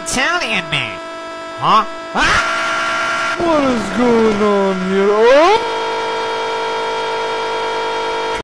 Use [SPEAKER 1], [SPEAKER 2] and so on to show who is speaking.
[SPEAKER 1] Italian man. Huh? Ah!
[SPEAKER 2] What is going on here? Oh!